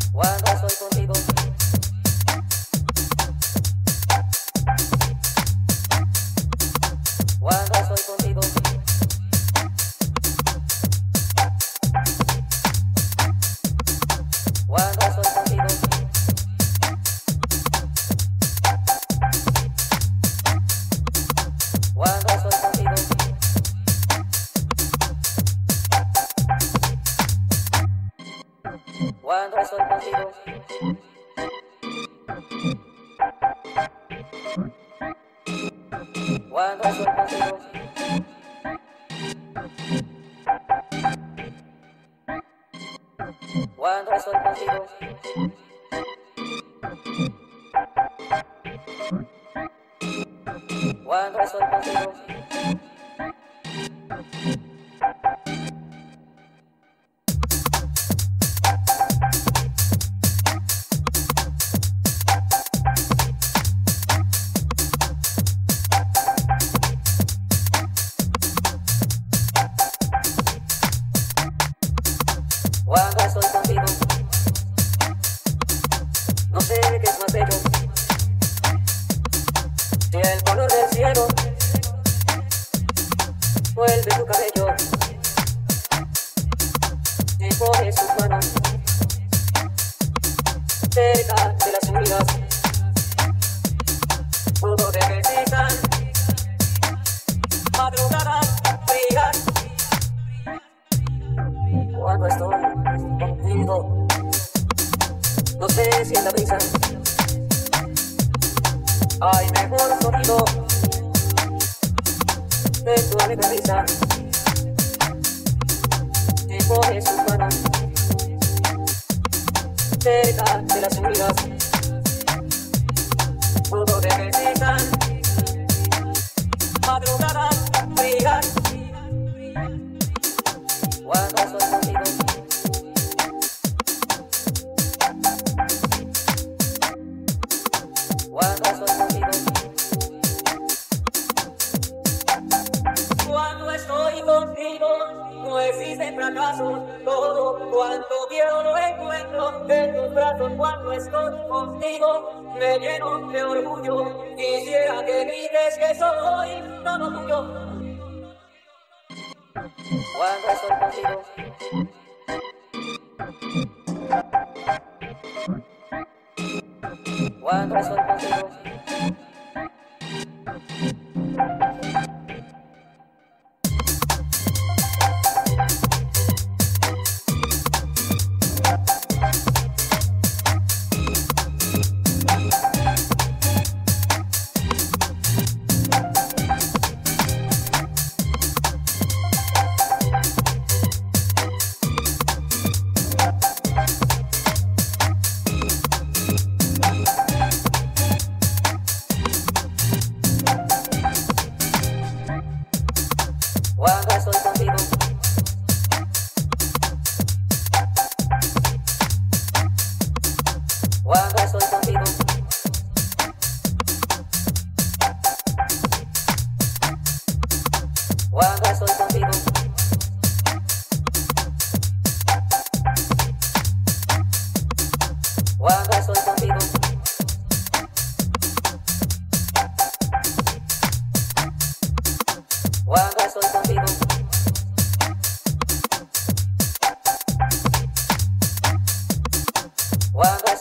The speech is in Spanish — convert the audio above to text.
Cuando estoy contigo. Cuando estoy contigo. Cuando estoy contigo. Cuando estoy contigo. Cuando estoy contigo. Cuando estoy contigo. Cuando estoy contigo. Cuando estoy contigo. Cuando estoy contigo, no sé qué es más bello, si el color del cielo o el de tu cabello, si pones tus manos cerca de las mías, todo te necesitan, madrugadas frías. Cuando estoy contigo, no sé si en la brisa hay mejor sonido de tu alegre risa. Si pones tus manos cerca de las heridas, todo te necesitan, madrugadas frías. Cuando estoy contigo. Cuando estoy contigo. Cuando estoy contigo, no existen fracasos. Todo cuanto quiero lo encuentro en tus brazos. Cuando estoy contigo, me lleno de orgullo. Quisiera que grites que soy todo tuyo. Cuando estoy contigo. Cuando estoy contigo. Cuando estoy contigo. Cuando estoy contigo. Cuando estoy contigo. Cuando estoy contigo. Cuando estoy contigo. Cuando